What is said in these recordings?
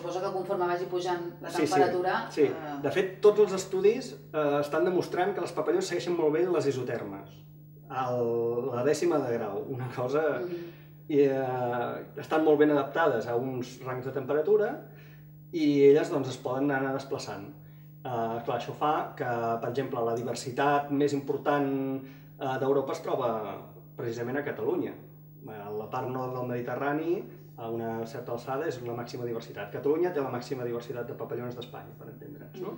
suposo que conforme vagi pujant la temperatura... Sí, de fet, tots els estudis estan demostrant que les papallones segueixen molt bé les isotermes, a la 10ª de grau, una cosa... Estan molt ben adaptades a uns rangs de temperatura i elles es poden anar desplaçant. Clar, això fa que, per exemple, la diversitat més important d'Europa es troba precisament a Catalunya. A la part nord del Mediterrani, a una certa alçada, és la màxima diversitat. Catalunya té la màxima diversitat de papallones d'Espanya, per entendre'ns, no?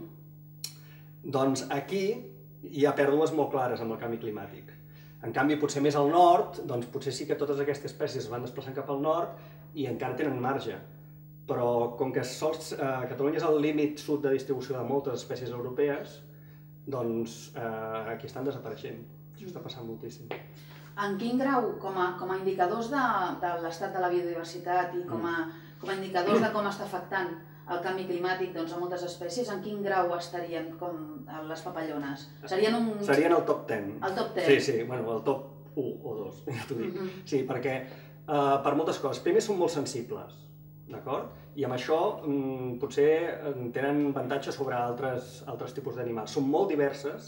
Doncs aquí hi ha pèrdues molt clares amb el canvi climàtic. En canvi, potser més al nord, doncs potser sí que totes aquestes espècies es van desplaçant cap al nord i encara tenen marge. Però com que Catalunya és el límit sud de distribució de moltes espècies europees, doncs aquí estan desapareixent. Això està passant moltíssim. En quin grau, com a indicadors de l'estat de la biodiversitat i com a indicadors de com està afectant el canvi climàtic a moltes espècies, en quin grau estarien les papallones? Serien el top 10. El top 10? Sí, bueno, el top 1 o 2, ja t'ho dic. Sí, perquè per moltes coses. Primer, són molt sensibles, d'acord? I amb això potser tenen avantatge sobre altres tipus d'animals. Són molt diverses,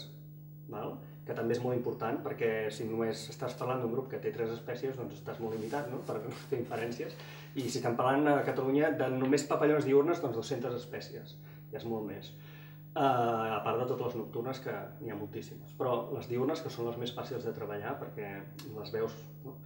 que també és molt important, perquè si només estàs parlant d'un grup que té 3 espècies, doncs estàs molt limitat per fer inferències. I si estem parlant a Catalunya de només papallones diürnes, doncs 200 espècies, ja és molt més. A part de totes les nocturnes, que n'hi ha moltíssimes. Però les diürnes, que són les més fàcils de treballar, perquè les veus...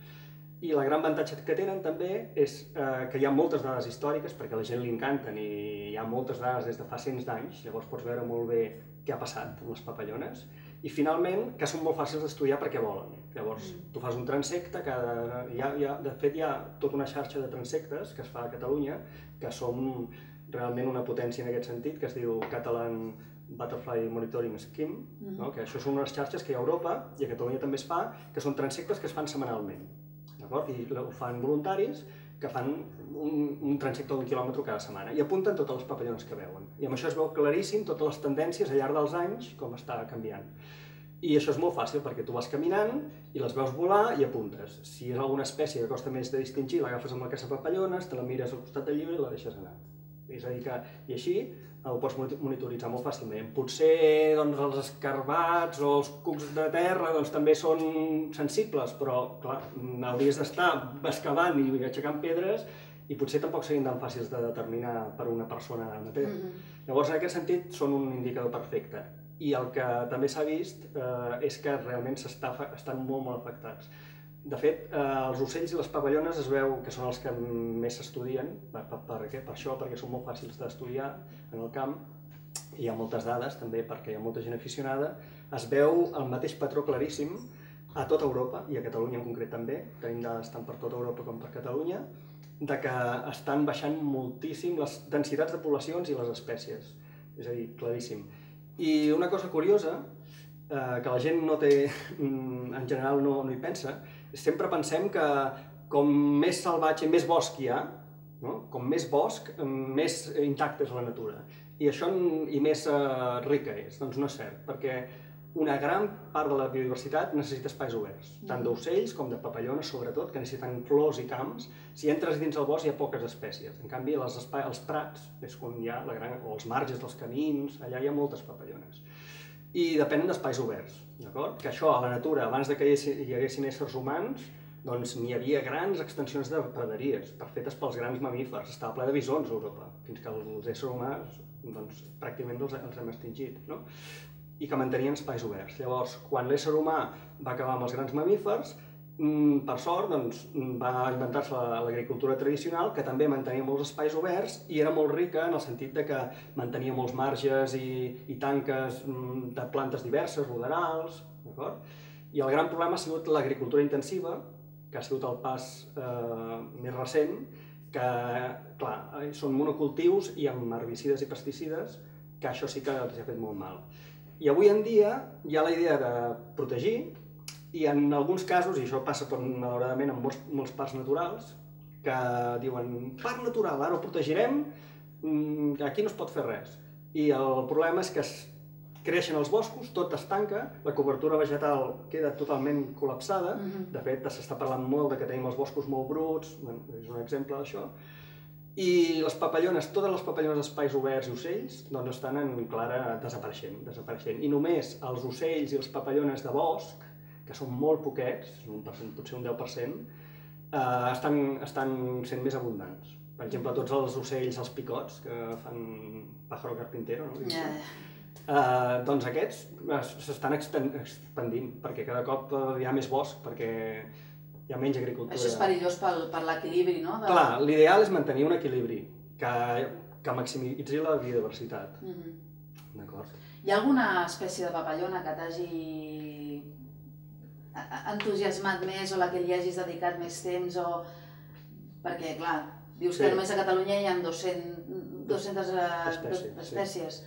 I el gran avantatge que tenen també és que hi ha moltes dades històriques, perquè a la gent li encanten i hi ha moltes dades des de fa cents d'anys, llavors pots veure molt bé què ha passat amb les papallones. I finalment, que són molt fàcils d'estudiar perquè volen. Llavors, tu fas un transecte, de fet hi ha tota una xarxa de transectes que es fa a Catalunya, que som realment una potència en aquest sentit, que es diu Catalan Butterfly Monitoring Scheme, que això són unes xarxes que hi ha a Europa, i a Catalunya també es fa, que són transectes que es fan setmanalment. I ho fan voluntaris que fan un transecte d'1 quilòmetre cada setmana i apunten totes les papallones que veuen. I amb això es veu claríssim totes les tendències al llarg dels anys, com està canviant. I això és molt fàcil perquè tu vas caminant i les veus volar i apuntes. Si és alguna espècie que costa més de distingir, l'agafes amb la caçapapallones, te la mires al costat del llibre i la deixes anar. És a dir que, i així ho pots monitoritzar molt fàcilment. Potser els escarbats o els cucs de terra també són sensibles, però clar, hauries d'estar excavant i aixecant pedres i potser tampoc serien tan fàcils de determinar per una persona amateur. Llavors, en aquest sentit, són un indicador perfecte. I el que també s'ha vist és que realment estan molt afectats. De fet, els ocells i les papallones es veu que són els que més s'estudien, per això, perquè són molt fàcils d'estudiar en el camp, hi ha moltes dades també perquè hi ha molta gent aficionada, es veu el mateix patró claríssim a tota Europa, i a Catalunya en concret també, tenim dades tant per tota Europa com per Catalunya, de que estan baixant moltíssim les densitats de poblacions i les espècies, és a dir, claríssim. I una cosa curiosa, que la gent no té, en general no hi pensa, sempre pensem que com més salvatge, més bosc hi ha, com més bosc, més intacta és la natura. I això i més rica és. Doncs no és cert, perquè una gran part de la biodiversitat necessita espais oberts, tant d'ocells com de papallones, sobretot, que necessiten flors i camps. Si entres dins el bosc hi ha poques espècies. En canvi, els prats, és quan hi ha o els marges dels camins, allà hi ha moltes papallones. I depenen d'espais oberts, d'acord? Que això, a la natura, abans que hi haguessin éssers humans, doncs n'hi havia grans extensions de praderies, fetes pels grans mamífers. Estava ple de bisons a Europa, fins que els éssers humans pràcticament els hem extingit, i que mantenien espais oberts. Llavors, quan l'ésser humà va acabar amb els grans mamífers, per sort, va inventar-se l'agricultura tradicional, que també mantenia molts espais oberts i era molt rica en el sentit que mantenia molts marges i tanques de plantes diverses, ruderals, d'acord? I el gran problema ha sigut l'agricultura intensiva, que ha sigut el pas més recent, que, clar, són monocultius i amb herbicides i pesticides, que això sí que els ha fet molt mal. I avui en dia hi ha la idea de protegir, i en alguns casos, i això passa malauradament en molts parcs naturals, que diuen, parc natural, ara ho protegirem, aquí no es pot fer res. I el problema és que creixen els boscos, tot es tanca, la cobertura vegetal queda totalment col·lapsada, de fet s'està parlant molt que tenim els boscos molt bruts, és un exemple d'això, I les papallones, totes les papallones d'espais oberts i ocells, doncs estan en clara desapareixent. I només els ocells i les papallones de bosc, que són molt poquets, potser un 10%, estan sent més abundants. Per exemple, tots els ocells, els picots, que fan pájaro carpintero, doncs aquests s'estan expandint, perquè cada cop hi ha més bosc, perquè hi ha menys agricultura. Això és perillós per l'equilibri, no? Clar, l'ideal és mantenir un equilibri que maximitzi la biodiversitat. D'acord. Hi ha alguna espècie de papallona que t'hagi entusiasmat més o la que li hagis dedicat més temps? Perquè, clar, dius que només a Catalunya hi ha 200 espècies.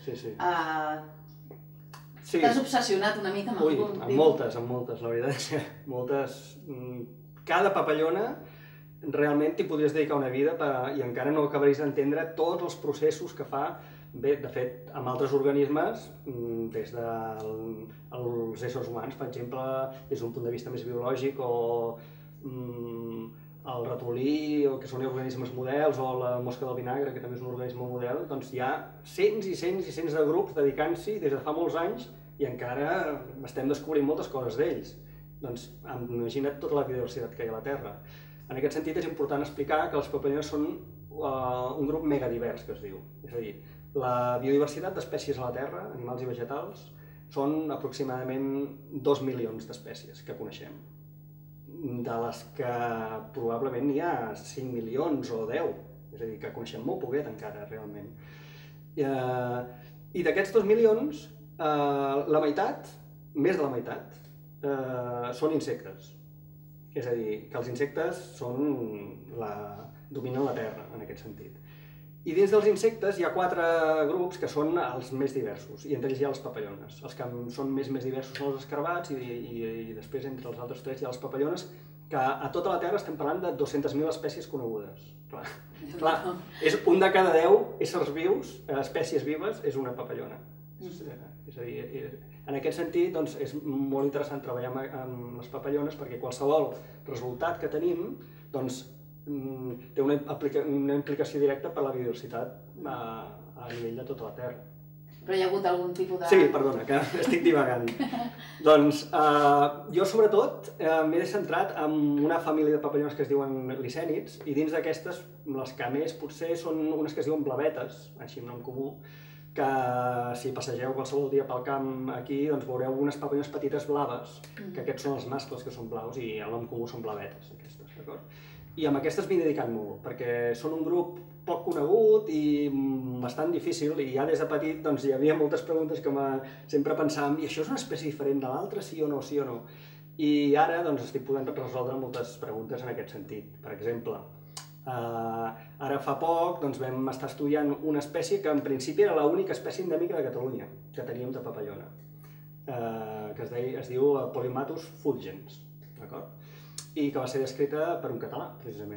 T'has obsessionat una mica amb algun? Amb moltes, la veritat és que moltes. Cada papallona realment t'hi podries dedicar una vida i encara no acabaries d'entendre tots els processos que fa. Bé, de fet, amb altres organismes, des dels éssers humans, per exemple, des d'un punt de vista més biològic, o el ratolí, que són organismes models, o la mosca del vinagre, que també és un organisme model, doncs hi ha cents i cents de grups dedicant-s'hi des de fa molts anys i encara estem descobrint moltes coses d'ells. Doncs imagina't tota la biodiversitat que hi ha a la Terra. En aquest sentit és important explicar que les papallones són un grup megadivers, que es diu. És a dir, la biodiversitat d'espècies a la Terra, animals i vegetals, són aproximadament 2 milions d'espècies que coneixem, de les que probablement n'hi ha 5 milions o 10, és a dir, que coneixem molt poquet encara, realment. I d'aquests 2 milions, la meitat, més de la meitat, són insectes. És a dir, que els insectes dominen la Terra, en aquest sentit. I dins dels insectes hi ha 4 grups que són els més diversos, i entre ells hi ha les papallones. Els que són més diversos són els escarabats, i després entre els altres 3 hi ha les papallones, que a tota la Terra estem parlant de 200.000 espècies conegudes. Clar, un de cada 10 éssers vius, espècies vives, és una papallona. És a dir, en aquest sentit és molt interessant treballar amb les papallones perquè qualsevol resultat que tenim té una implicació directa per la biodiversitat a nivell de tota la Terra. Però hi ha hagut algun tipus de... Sí, perdona, que estic divagant. Doncs jo sobretot m'he centrat en una família de papallones que es diuen licènids, i dins d'aquestes les que més potser són unes que es diuen blavetes, així amb nom comú, que si passegeu qualsevol dia pel camp aquí doncs veureu unes papallones petites blaves, que aquests són els mascles que són blaus i el nom comú són blavetes, aquestes, d'acord? I amb aquestes m'he dedicat molt, perquè són un grup poc conegut i bastant difícil, i ja des de petit doncs, hi havia moltes preguntes que sempre pensàvem i això és una espècie diferent de l'altra, sí o no, sí o no? I ara doncs, estic podent resoldre moltes preguntes en aquest sentit. Per exemple, ara fa poc doncs, vam estar estudiant una espècie que en principi era l'única espècie endèmica de Catalunya que teníem de papallona, que es diu Polymatus fulgens, d'acord? I que va ser descrita per un català, precisament.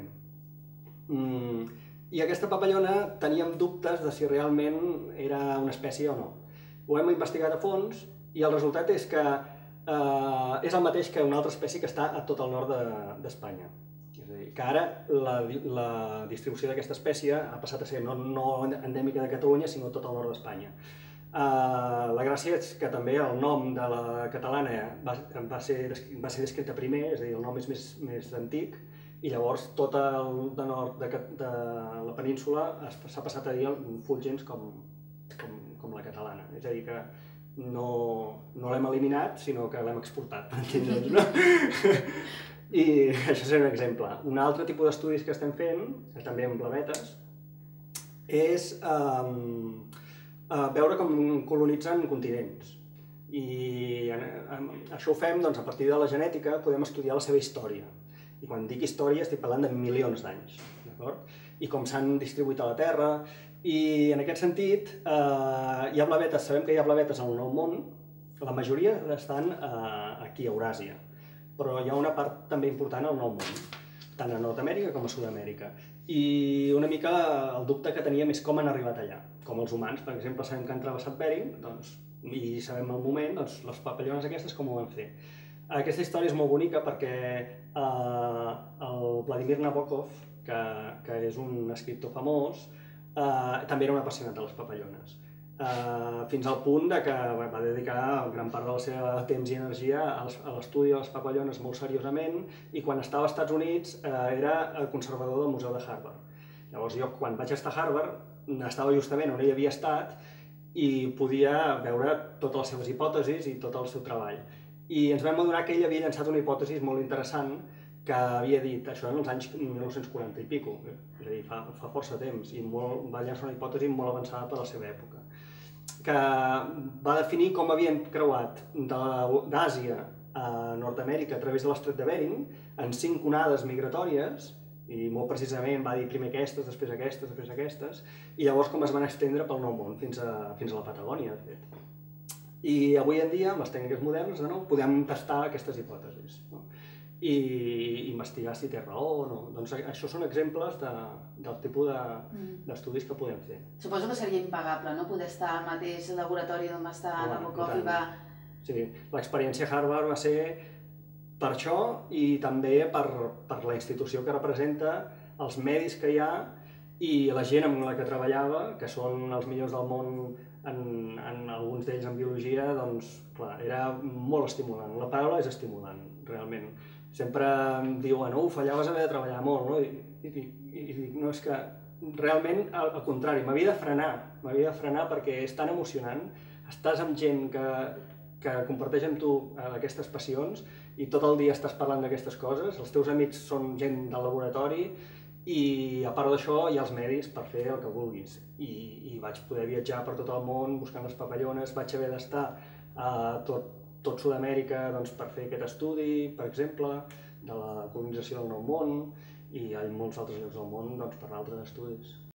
I aquesta papallona teníem dubtes de si realment era una espècie o no. Ho hem investigat a fons i el resultat és que és el mateix que una altra espècie que està a tot el nord d'Espanya. És a dir, que ara la distribució d'aquesta espècie ha passat a ser no endèmica de Catalunya, sinó tot el nord d'Espanya. La gràcia és que també el nom de la catalana va ser descrita primer, és a dir, el nom és més antic, i llavors tot el de nord de la península s'ha passat a dir fulgens com la catalana. És a dir, que no l'hem eliminat, sinó que l'hem exportat, per entendre'ns, no? I això és un exemple. Un altre tipus d'estudis que estem fent, també amb blavetes, és veure com colonitzen continents. I això ho fem a partir de la genètica, podem estudiar la seva història. I quan dic història estic parlant de milions d'anys, d'acord? I com s'han distribuït a la Terra. I en aquest sentit, hi ha blavetes, sabem que hi ha blavetes al Nou Món, la majoria estan aquí a Euràsia, però hi ha una part també important al Nou Món, tant a Nord-Amèrica com a Sud-amèrica. I una mica el dubte que teníem és com han arribat allà. Com els humans, per exemple, sabem que han travessat Bering, i sabem el moment, les papallones aquestes com ho van fer. Aquesta història és molt bonica perquè el Vladimir Nabokov, que és un escriptor famós, també era un apassionat de les papallones. Fins al punt que va dedicar gran part del seu temps i energia a l'estudi de les papallones molt seriosament, i quan estava als Estats Units era el conservador del Museu de Harvard. Llavors jo, quan vaig estar a Harvard, estava justament on ell havia estat i podia veure totes les seves hipòtesis i tot el seu treball. I ens vam adonar que ell havia llançat una hipòtesi molt interessant que havia dit, això en els anys 1940 i pico, és a dir, fa força temps, i va llançar una hipòtesi molt avançada per la seva època, que va definir com havien creuat d'Àsia a Nord-Amèrica a través de l'estret de Bering en 5 onades migratòries, i molt precisament va dir primer aquestes, després aquestes, després aquestes, i llavors com es van estendre pel Nou Món fins a la Patagònia, de fet. I avui en dia, amb les tècniques modernes, de nou, podem testar aquestes hipòtesis i investigar si té raó o no. Doncs això són exemples del tipus d'estudis que podem fer. Suposo que seria impagable, no?, poder estar al mateix laboratori on va estar Nabokov i va... Sí, l'experiència a Harvard va ser per això i també per la institució que representa, els medis que hi ha i la gent amb la que treballava, que són els millors del món, en alguns d'ells en biologia, doncs, clar, era molt estimulant. La paraula és estimulant, realment. Sempre em diuen, allà vas haver de treballar molt, no? I dic, no, és que realment, al contrari, m'havia de frenar perquè és tan emocionant, estàs amb gent que comparteix amb tu aquestes passions i tot el dia estàs parlant d'aquestes coses, els teus amics són gent del laboratori i a part d'això hi ha els medis per fer el que vulguis. I vaig poder viatjar per tot el món buscant les papallones, vaig haver d'estar a tot Sud-amèrica per fer aquest estudi, per exemple, de la colonització del Nou Món, i hi ha molts altres llocs del món per altres estudis.